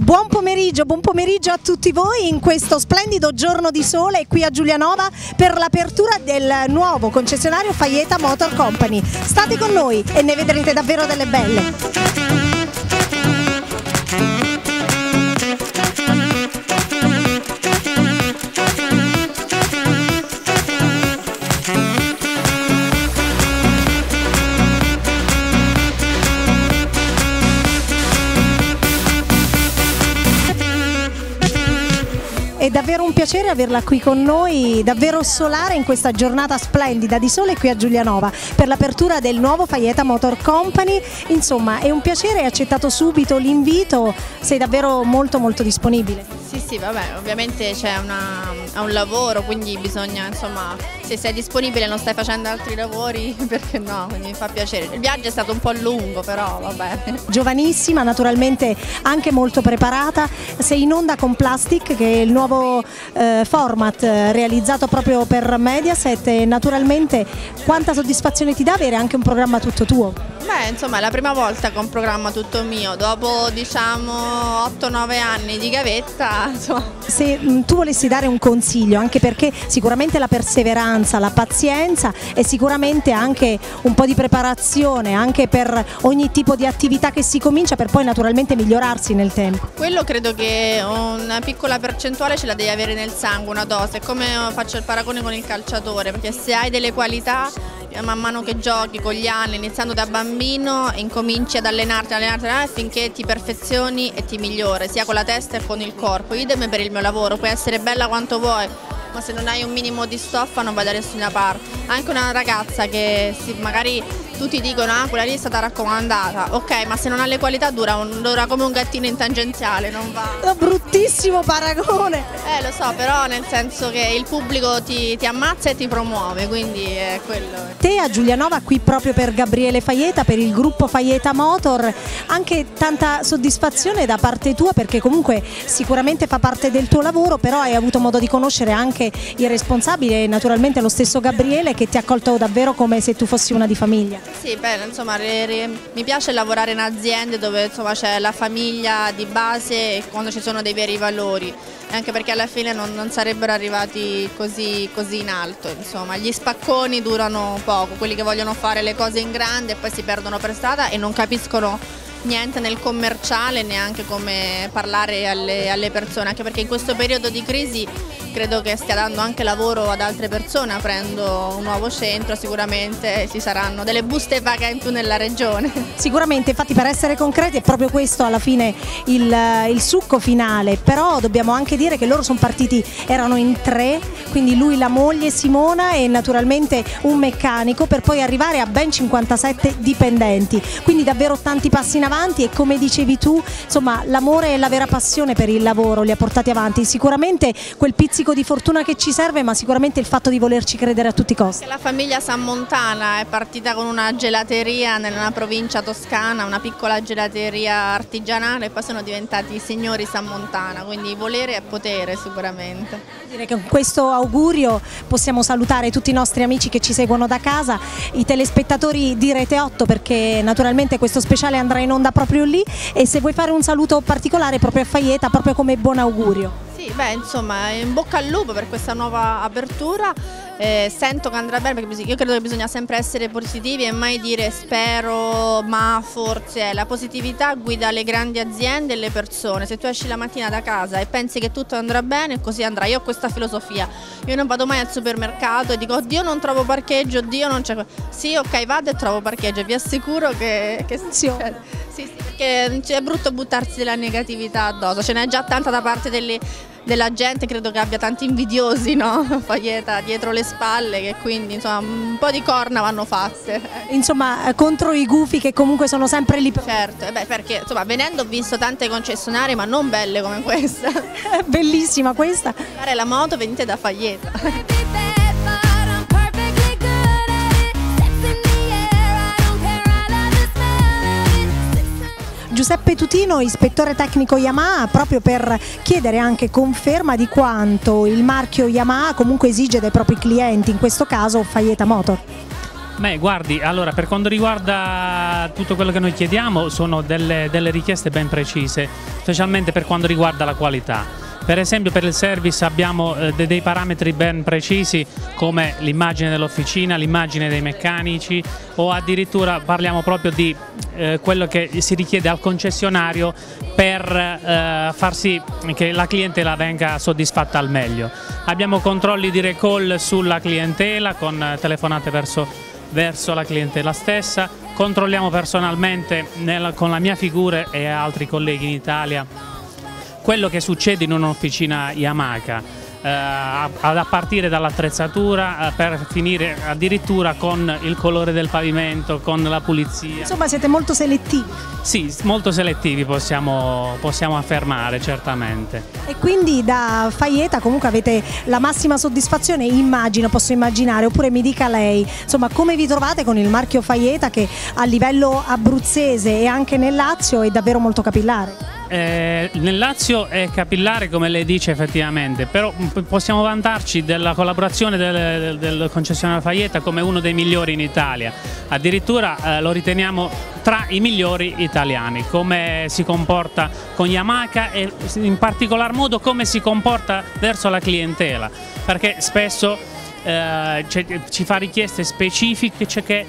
Buon pomeriggio a tutti voi in questo splendido giorno di sole qui a Giulianova per l'apertura del nuovo concessionario Fajeta Motor Company. State con noi e ne vedrete davvero delle belle. È davvero un piacere averla qui con noi, davvero solare in questa giornata splendida di sole qui a Giulianova per l'apertura del nuovo Fajeta Motor Company. Insomma, è un piacere, hai accettato subito l'invito, sei davvero molto disponibile. Sì, vabbè, ovviamente c'è un lavoro, quindi bisogna, insomma, se sei disponibile e non stai facendo altri lavori, perché no, quindi mi fa piacere. Il viaggio è stato un po' lungo, però vabbè. Giovanissima, naturalmente anche molto preparata, sei in onda con Plastic, che è il nuovo format realizzato proprio per Mediaset, e naturalmente quanta soddisfazione ti dà avere anche un programma tutto tuo? Beh, insomma, è la prima volta con un programma tutto mio, dopo diciamo 8-9 anni di gavetta, insomma. Se tu volessi dare un consiglio, anche perché sicuramente la perseveranza, la pazienza e sicuramente anche un po' di preparazione anche per ogni tipo di attività che si comincia, per poi naturalmente migliorarsi nel tempo. Quello credo che una piccola percentuale ce la devi avere nel sangue, una dose, è come faccio il paragone con il calciatore, perché se hai delle qualità man mano che giochi con gli anni, iniziando da bambino, incominci ad allenarti finché ti perfezioni e ti migliori, sia con la testa che con il corpo. Idem per il mio lavoro, puoi essere bella quanto vuoi, ma se non hai un minimo di stoffa non vai da nessuna parte. Anche una ragazza che magari tutti dicono quella lì è stata raccomandata, ok, ma se non ha le qualità dura come un gattino in tangenziale, non va. Bruttissimo paragone! Lo so, però nel senso che il pubblico ti ammazza e ti promuove, quindi è quello. Te a Giulianova qui proprio per Gabriele Fajeta, per il gruppo Fajeta Motor, anche tanta soddisfazione da parte tua, perché comunque sicuramente fa parte del tuo lavoro, però hai avuto modo di conoscere anche il responsabile e naturalmente lo stesso Gabriele, che ti ha accolto davvero come se tu fossi una di famiglia. Sì, beh, insomma, mi piace lavorare in aziende dove c'è la famiglia di base e quando ci sono dei veri valori, anche perché alla fine non sarebbero arrivati così in alto, insomma, gli spacconi durano poco, quelli che vogliono fare le cose in grande e poi si perdono per strada e non capiscono niente nel commerciale, neanche come parlare alle persone, anche perché in questo periodo di crisi credo che stia dando anche lavoro ad altre persone. Aprendo un nuovo centro sicuramente ci saranno delle buste paga in più nella regione. Sicuramente, infatti, per essere concreti è proprio questo alla fine il succo finale, però dobbiamo anche dire che loro sono partiti, erano in 3, quindi lui, la moglie Simona e naturalmente un meccanico, per poi arrivare a ben 57 dipendenti, quindi davvero tanti passi in avanti e, come dicevi tu, insomma, l'amore e la vera passione per il lavoro li ha portati avanti. Sicuramente quel pizzico di fortuna che ci serve, ma sicuramente il fatto di volerci credere a tutti i costi. La famiglia Sammontana è partita con una gelateria nella provincia toscana, una piccola gelateria artigianale, e poi sono diventati i signori Sammontana, quindi volere e potere sicuramente. Direi che con questo augurio possiamo salutare tutti i nostri amici che ci seguono da casa, i telespettatori di Rete 8, perché naturalmente questo speciale andrà in onda proprio lì, e se vuoi fare un saluto particolare proprio a Fajeta, proprio come buon augurio. Sì, beh, insomma, in bocca al lupo per questa nuova apertura, sento che andrà bene, perché io credo che bisogna sempre essere positivi e mai dire spero, ma forse. La positività guida le grandi aziende e le persone. Se tu esci la mattina da casa e pensi che tutto andrà bene, così andrà. Io ho questa filosofia, io non vado mai al supermercato e dico oddio non trovo parcheggio, oddio non c'è. Sì, ok, vado e trovo parcheggio, vi assicuro che funziona. Sì, perché è brutto buttarsi della negatività addosso, ce n'è già tanta da parte della gente, credo che abbia tanti invidiosi, no? Fajeta dietro le spalle, che quindi insomma un po' di corna vanno fatte. Insomma, contro i gufi che comunque sono sempre lì. Certo, perché insomma venendo ho visto tante concessionarie, ma non belle come questa. Bellissima questa. Fare la moto, venite da Fajeta. Giuseppe Tutino, ispettore tecnico Yamaha, proprio per chiedere anche conferma di quanto il marchio Yamaha comunque esige dai propri clienti, in questo caso Fajeta Motor. Beh, guardi, allora per quanto riguarda tutto quello che noi chiediamo sono delle richieste ben precise, specialmente per quanto riguarda la qualità. Per esempio per il service abbiamo dei parametri ben precisi come l'immagine dell'officina, l'immagine dei meccanici o addirittura parliamo proprio di quello che si richiede al concessionario per far sì che la clientela venga soddisfatta al meglio. Abbiamo controlli di recall sulla clientela con telefonate verso la clientela stessa, controlliamo personalmente con la mia figura e altri colleghi in Italia quello che succede in un'officina Yamaha, a partire dall'attrezzatura per finire addirittura con il colore del pavimento, con la pulizia. Insomma siete molto selettivi. Sì, molto selettivi possiamo affermare, certamente. E quindi da Faieta comunque avete la massima soddisfazione, immagino, posso immaginare, oppure mi dica lei, insomma come vi trovate con il marchio Faieta che a livello abruzzese e anche nel Lazio è davvero molto capillare? Nel Lazio è capillare come lei dice effettivamente, però possiamo vantarci della collaborazione del concessionario Faieta come uno dei migliori in Italia, addirittura lo riteniamo tra i migliori italiani, come si comporta con Yamaha e in particolar modo come si comporta verso la clientela, perché spesso ci fa richieste specifiche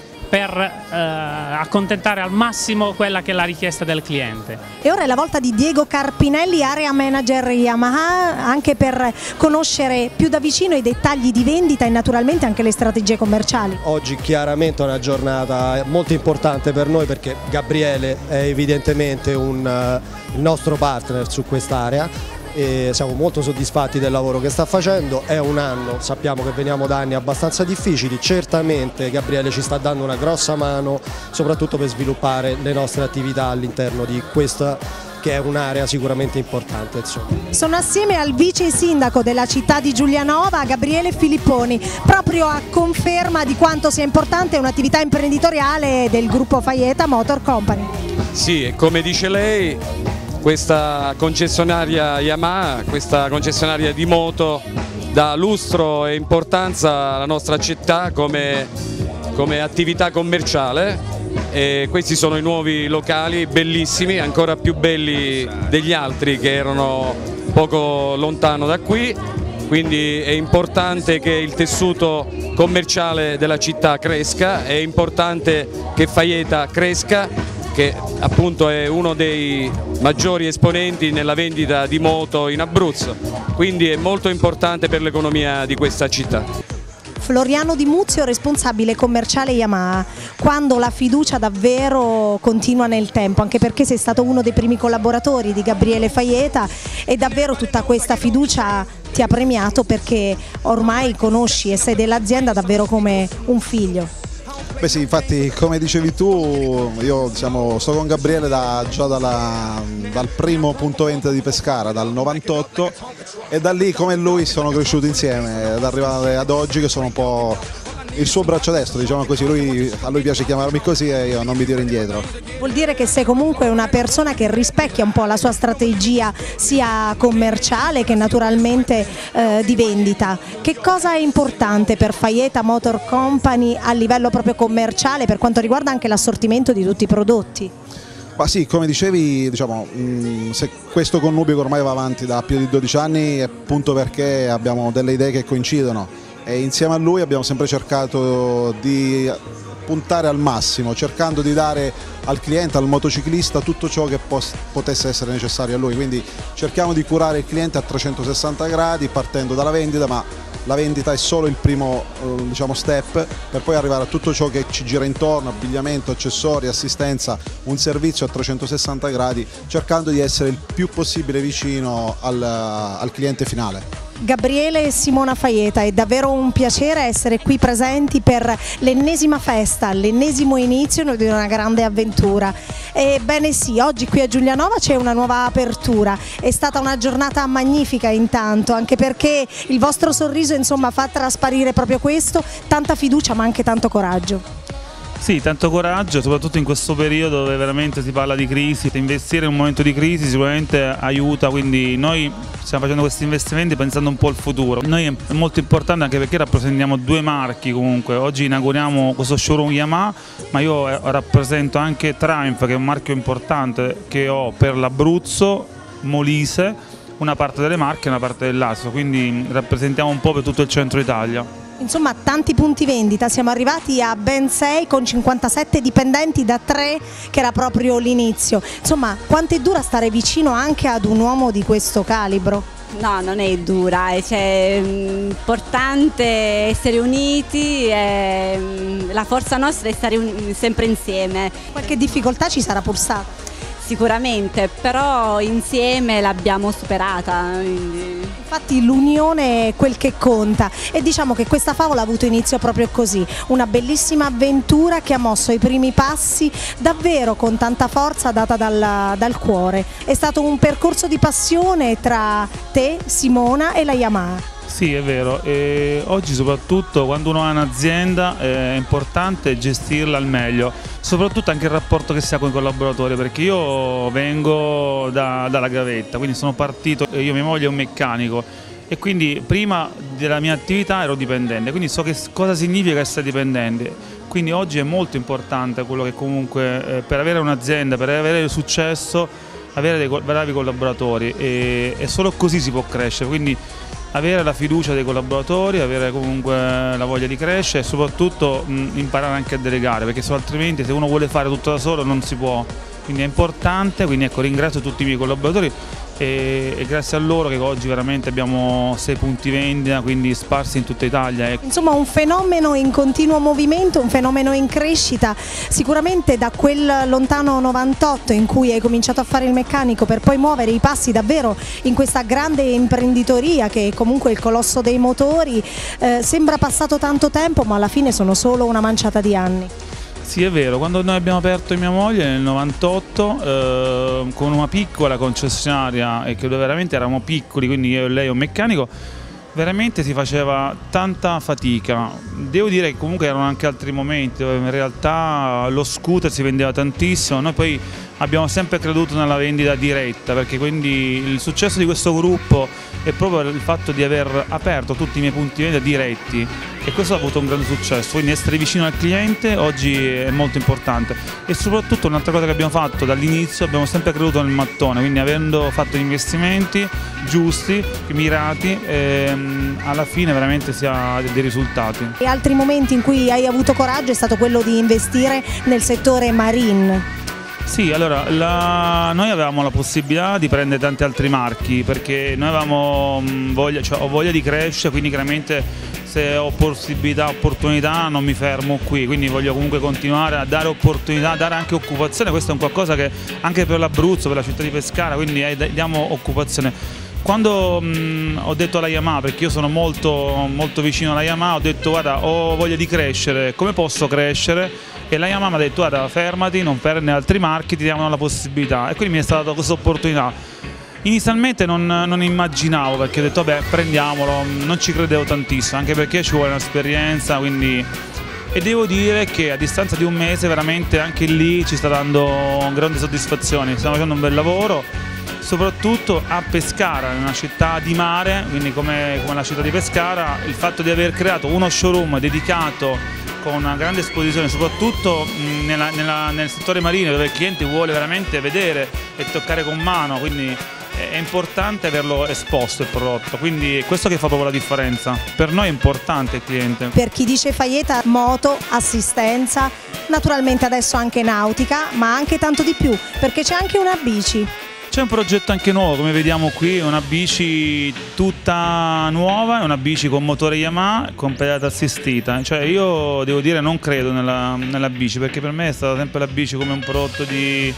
per accontentare al massimo quella che è la richiesta del cliente. E ora è la volta di Diego Carpinelli, area manager Yamaha, anche per conoscere più da vicino i dettagli di vendita e naturalmente anche le strategie commerciali. Oggi chiaramente è una giornata molto importante per noi perché Gabriele è evidentemente il nostro partner su quest'area. E siamo molto soddisfatti del lavoro che sta facendo, è un anno, sappiamo che veniamo da anni abbastanza difficili, certamente Gabriele ci sta dando una grossa mano soprattutto per sviluppare le nostre attività all'interno di questa che è un'area sicuramente importante. Insomma. Sono assieme al vice sindaco della città di Giulianova, Gabriele Filipponi, proprio a conferma di quanto sia importante un'attività imprenditoriale del gruppo Faieta Motor Company. Sì, come dice lei, questa concessionaria Yamaha, questa concessionaria di moto dà lustro e importanza alla nostra città come attività commerciale e questi sono i nuovi locali bellissimi, ancora più belli degli altri che erano poco lontano da qui, quindi è importante che il tessuto commerciale della città cresca, è importante che Faieta cresca, che appunto è uno dei maggiori esponenti nella vendita di moto in Abruzzo, quindi è molto importante per l'economia di questa città. Floriano Di Muzio, responsabile commerciale Yamaha, quando la fiducia davvero continua nel tempo, anche perché sei stato uno dei primi collaboratori di Gabriele Faieta e davvero tutta questa fiducia ti ha premiato perché ormai conosci e sei dell'azienda davvero come un figlio. Beh sì, infatti come dicevi tu, io sto con Gabriele già dal primo punto vendita di Pescara, dal 98, e da lì come lui sono cresciuto insieme ad arrivare ad oggi che sono un po' il suo braccio destro, diciamo così, a lui piace chiamarmi così e io non mi tiro indietro. Vuol dire che sei comunque una persona che rispecchia un po' la sua strategia sia commerciale che naturalmente di vendita. Che cosa è importante per Faieta Motor Company a livello proprio commerciale per quanto riguarda anche l'assortimento di tutti i prodotti? Ma sì, come dicevi, diciamo, se questo connubio che ormai va avanti da più di 12 anni è appunto perché abbiamo delle idee che coincidono. E insieme a lui abbiamo sempre cercato di puntare al massimo, cercando di dare al cliente, al motociclista, tutto ciò che potesse essere necessario a lui, quindi cerchiamo di curare il cliente a 360 gradi partendo dalla vendita, ma la vendita è solo il primo diciamo, step per poi arrivare a tutto ciò che ci gira intorno, abbigliamento, accessori, assistenza, un servizio a 360 gradi, cercando di essere il più possibile vicino al cliente finale. Gabriele e Simona Faieta, è davvero un piacere essere qui presenti per l'ennesima festa, l'ennesimo inizio di una grande avventura. Ebbene sì, oggi qui a Giulianova c'è una nuova apertura, è stata una giornata magnifica intanto, anche perché il vostro sorriso insomma fa trasparire proprio questo, tanta fiducia ma anche tanto coraggio. Sì, tanto coraggio, soprattutto in questo periodo dove veramente si parla di crisi. Investire in un momento di crisi sicuramente aiuta, quindi noi stiamo facendo questi investimenti pensando un po' al futuro. Noi è molto importante anche perché rappresentiamo due marchi comunque. Oggi inauguriamo questo showroom Yamaha, ma io rappresento anche Triumph, che è un marchio importante che ho per l'Abruzzo, Molise, una parte delle Marche e una parte del Lazio, quindi rappresentiamo un po' per tutto il centro Italia. Insomma, tanti punti vendita, siamo arrivati a ben 6 con 57 dipendenti da 3 che era proprio l'inizio. Insomma, quanto è dura stare vicino anche ad un uomo di questo calibro? No, non è dura, è importante essere uniti, la forza nostra è stare sempre insieme. Qualche difficoltà ci sarà pur stata? Sicuramente, però insieme l'abbiamo superata. Infatti l'unione è quel che conta e diciamo che questa favola ha avuto inizio proprio così, una bellissima avventura che ha mosso i primi passi davvero con tanta forza data dal cuore. È stato un percorso di passione tra te, Simona e la Yamaha. Sì, è vero, e oggi soprattutto quando uno ha un'azienda è importante gestirla al meglio, soprattutto anche il rapporto che si ha con i collaboratori, perché io vengo dalla gavetta, quindi sono partito, io mia moglie è un meccanico e quindi prima della mia attività ero dipendente, quindi so che cosa significa essere dipendente, quindi oggi è molto importante quello che comunque per avere un'azienda, per avere successo, avere dei bravi collaboratori e solo così si può crescere, quindi avere la fiducia dei collaboratori, avere comunque la voglia di crescere e soprattutto imparare anche a delegare, perché altrimenti se uno vuole fare tutto da solo non si può, quindi è importante, quindi ecco, ringrazio tutti i miei collaboratori e grazie a loro che oggi veramente abbiamo 6 punti vendita, quindi sparsi in tutta Italia. Insomma un fenomeno in continuo movimento, un fenomeno in crescita, sicuramente da quel lontano 98 in cui hai cominciato a fare il meccanico per poi muovere i passi davvero in questa grande imprenditoria che è comunque il colosso dei motori, sembra passato tanto tempo ma alla fine sono solo una manciata di anni. Sì, è vero, quando noi abbiamo aperto mia moglie nel 98 con una piccola concessionaria e che veramente eravamo piccoli, quindi io e lei un meccanico, veramente si faceva tanta fatica. Devo dire che comunque erano anche altri momenti dove in realtà lo scooter si vendeva tantissimo, noi poi abbiamo sempre creduto nella vendita diretta, perché quindi il successo di questo gruppo è proprio il fatto di aver aperto tutti i miei punti vendita diretti e questo ha avuto un grande successo, quindi essere vicino al cliente oggi è molto importante e soprattutto un'altra cosa che abbiamo fatto dall'inizio, abbiamo sempre creduto nel mattone, quindi avendo fatto gli investimenti giusti, mirati, alla fine veramente si ha dei risultati. E altri momenti in cui hai avuto coraggio è stato quello di investire nel settore marine. Sì, allora noi avevamo la possibilità di prendere tanti altri marchi perché noi avevamo ho voglia di crescere, quindi chiaramente se ho possibilità, opportunità non mi fermo qui, quindi voglio comunque continuare a dare opportunità, dare anche occupazione, questo è un qualcosa che anche per l'Abruzzo, per la città di Pescara, quindi diamo occupazione. Quando ho detto alla Yamaha, perché io sono molto vicino alla Yamaha, ho detto guarda ho voglia di crescere, come posso crescere? E la Yamaha mi ha detto guarda fermati, non prendere altri marchi, ti diamo la possibilità e quindi mi è stata data questa opportunità. Inizialmente non immaginavo perché ho detto vabbè prendiamolo, non ci credevo tantissimo anche perché ci vuole un'esperienza, quindi e devo dire che a distanza di un mese veramente anche lì ci sta dando grandi soddisfazioni, stiamo facendo un bel lavoro. Soprattutto a Pescara, in una città di mare, quindi come la città di Pescara, il fatto di aver creato uno showroom dedicato con una grande esposizione, soprattutto nel settore marino dove il cliente vuole veramente vedere e toccare con mano, quindi è importante averlo esposto il prodotto, quindi è questo che fa proprio la differenza. Per noi è importante il cliente. Per chi dice Faieta, moto, assistenza, naturalmente adesso anche nautica, ma anche tanto di più, perché c'è anche una bici. C'è un progetto anche nuovo, come vediamo qui, una bici tutta nuova, è una bici con motore Yamaha con pedata assistita. Cioè io devo dire non credo nella bici, perché per me è stata sempre la bici come un prodotto di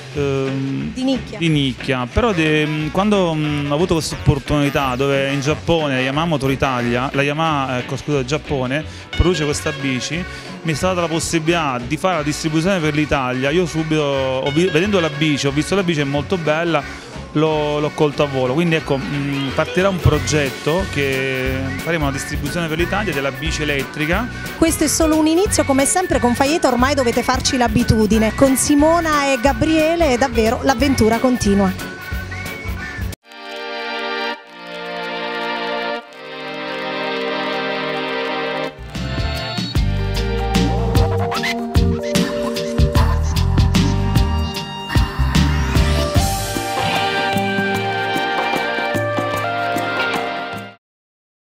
nicchia. Però quando ho avuto questa opportunità dove in Giappone la Yamaha Motor Italia, la Yamaha del Giappone produce questa bici, mi è stata la possibilità di fare la distribuzione per l'Italia. Io subito, vedendo la bici, ho visto la bici è molto bella, l'ho colto a volo. Quindi ecco, partirà un progetto che faremo una distribuzione per l'Italia della bici elettrica. Questo è solo un inizio, come sempre con Faeta ormai dovete farci l'abitudine. Con Simona e Gabriele davvero l'avventura continua.